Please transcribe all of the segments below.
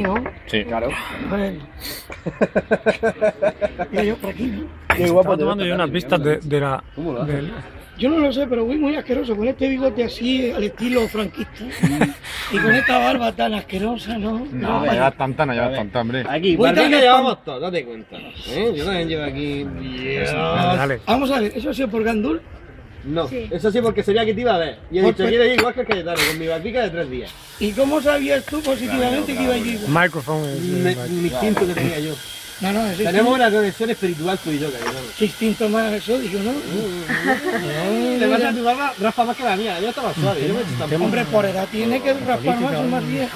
¿no? Sí, claro. Bueno. Mira, yo por aquí, ¿no? Qué guapo. Estaba tomando yo unas vistas de la... ¿Cómo lo haces? Yo no lo sé, pero voy muy asqueroso con este bigote así al estilo franquista y con esta barba tan asquerosa, ¿no? No, ya llevas tanta, no llevas tanta, hombre. Aquí, Voy barriga tan llevamos todos, date cuenta. Yo también llevo aquí. Dale, dale. Vamos a ver, ¿eso ha sido por Gandul? No, eso sí, porque sería que te iba a ver. Y he dicho, Pues- quiero ir igual que el Cayetano, con mi barriga de 3 días. ¿Y cómo sabías tú positivamente que iba a ir? Microphone. Mi instinto que tenía yo. No, no, ese Tenemos una conexión espiritual tú y yo, Cayetano. qué instinto más exótico, ¿no? Te vas a tu barba, raspa más que la mía, yo estaba suave, yo me he hecho tampoco. Hombre, por edad tiene que raspar más o más viejo.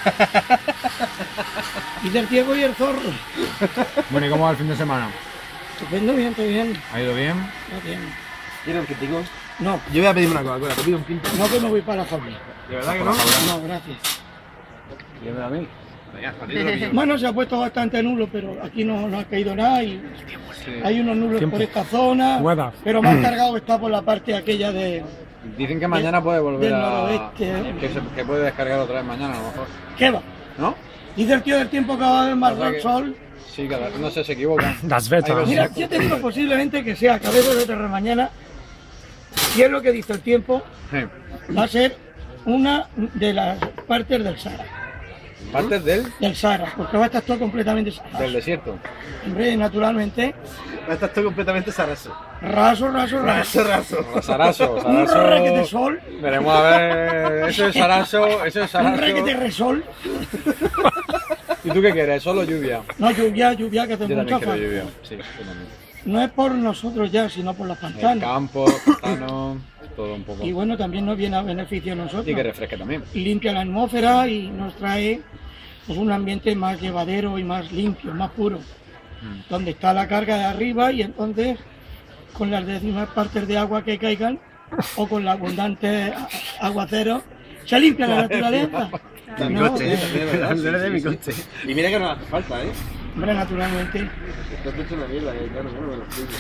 Y del ciego y el zorro. Bueno, ¿y cómo va el fin de semana? Estupendo, bien, está bien. ¿Ha ido bien? Está bien. ¿Quieres un quintico? No, Yo voy a pedirme una Coca-Cola, te pido un quinto. no que me voy para la familia. ¿De verdad que no? No, gracias. Dímelo a mí. Bueno, se ha puesto bastante nulo, pero aquí no ha caído nada y hay unos nulos Tiempo. por esta zona, Weather. pero más cargado está por la parte aquella de... Dicen que mañana puede volver del a... noroeste. Que puede descargar otra vez mañana a lo mejor. ¿Qué va? ¿No? Dice el tío del tiempo que va a haber más O sea que- sol. Sí, que no sé, se equivocan. Das Vetas. Mira, yo te digo posiblemente que sea cabeza de terra mañana, si es lo que dice el tiempo, Sí. va a ser una de las partes del Sahara. Partes Del Sahara, porque va a estar todo completamente del Sahara. desierto. Hombre, naturalmente, Estás tú completamente sarazo. raso. Saraso, Un requete de sol, Veremos a ver. Eso es Saraso, eso es un requete Saraso. resol. ¿Y tú qué quieres? ¿Solo lluvia? No, lluvia, que hace Yo mucha también quiero falta. lluvia. Sí, yo también. No es por nosotros ya, sino por las El pantanas. campo, pantano, todo un poco. Y bueno, también nos viene a beneficio a Y que nosotros. refresque también. Limpia la atmósfera y nos trae pues, un ambiente más llevadero y más limpio, más puro. Donde está la carga de arriba y entonces con las décimas partes de agua que caigan o con la abundante aguacero se limpia la naturaleza. De mi No, coche, de mi coche. Y mira que no hace falta, ¿eh? hombre, naturalmente. Te has hecho una mierda, claro, yo no me lo explico.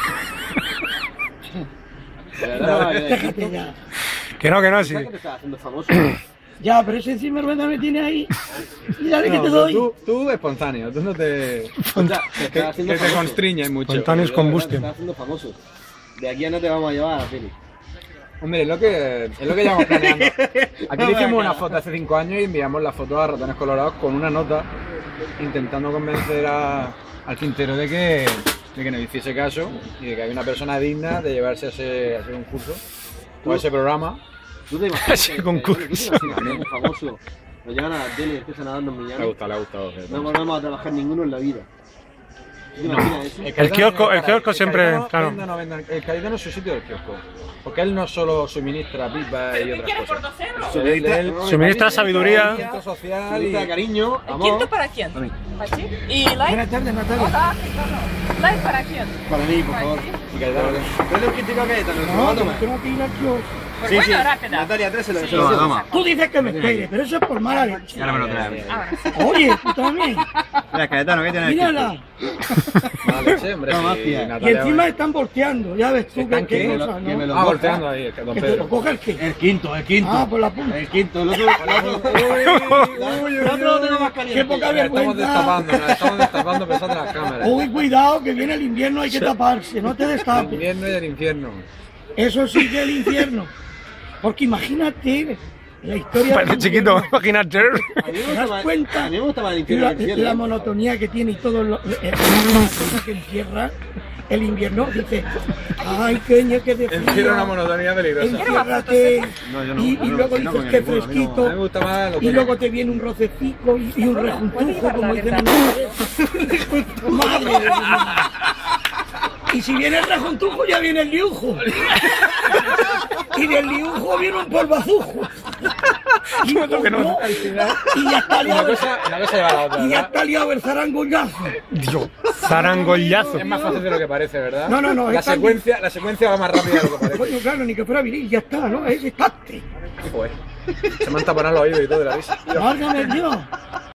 De verdad, Déjate ya. Que no, sí. ¿sabes que te estás haciendo famoso? Ya, pero ese sinvergüenza me tiene ahí. Mírale que No, te pero doy. tú espontáneo, tú no te... O sea, te Que estás haciendo te famoso. constriñes mucho. Spontaneous De verdad, combustion. Te estás haciendo famoso. De aquí a no te vamos a llevar a la tele. Hombre, es lo que llevamos planeando. Aquí le hicimos una foto hace 5 años y enviamos la foto a Ratones Colorados con una nota intentando convencer al Quintero de que nos hiciese caso y de que había una persona digna de llevarse a ese concurso o a ese programa. ¿Tú te imaginas Ese que- concurso. ¿tú te imaginas que un famoso lo llevan a la tele y empiezan a darnos Le ha millones? gustado, le ha gustado. No volvemos a trabajar ninguno en la vida. ¿Tú te imaginas eso? El kiosco siempre, claro. El Cayetano es su sitio del kiosco. Porque él no solo suministra pipas y otras cosas. Suministra sabiduría. Suministra social Suministra y... cariño, ¿Quinto amor. para quién? Para mí. ¿Para ti? ¿Y like? Buenas tardes, Natalia. Hola, no. ¿Like para quién? Para mí, por favor. y Cayetano, Tráete un quintico a Cayetano, ¿lo No, va a que tomar? tengo que ir al kiosco. Pues bueno, rápida. Natalia, tráeselo. Sí. se lo toma. Tú dices que me espere, pero eso es por mala leche. Ahora me lo traes. Ahora sí. Oye, tú también. Mira, Cayetano, ¿qué tienes? Mírala. mala leche, hombre. No, si mafia. Y Natalia- encima están volteando, ya ves tú ¿Están que qué? cosa, Que me ¿no? lo- volteando ahí, don Que te lo Pedro. coja el qué. El quinto. Ah, por la punta. El quinto, el otro lo tengo más caliente. Qué poca Nos estamos vergüenza. destapando pensando en las cámaras. Uy, cuidado, que viene el invierno, hay que taparse, no te El destapes. invierno y el infierno. Eso sí que es el infierno. Porque imagínate la historia Parece chiquito, imagínate. A mí me ¿Te gusta das más- cuenta? A mí me gusta más el infierno la, que el cielo. la monotonía que tiene y todo lo que encierra el invierno. Dice, ay, queño, que de Infierno es una frío. monotonía peligrosa. Enciérrate. No, yo no, Y yo no, luego yo no, dices con que ninguno, a mí no. A mí me fresquito. gusta más lo Y que... luego te viene un rocecico y un rejuntujo, como dicen en inglés. Madre mía. Y si viene el rejuntujo, ya viene el liujo. Y del liujo viene un polvazujo. Y, no, y ya está Una liado, cosa lleva a la otra, y ya ¿verdad? está liado el zarangollazo. Dios, zarangollazo. Es más fácil de lo que parece, ¿verdad? No, La es tan- secuencia va más rápida de lo que parece. Coño, claro, ni que fuera viril, ya está, ¿no? Es estate. Joder. Se me han taponado los oídos y todo de la risa. Válgame Dios.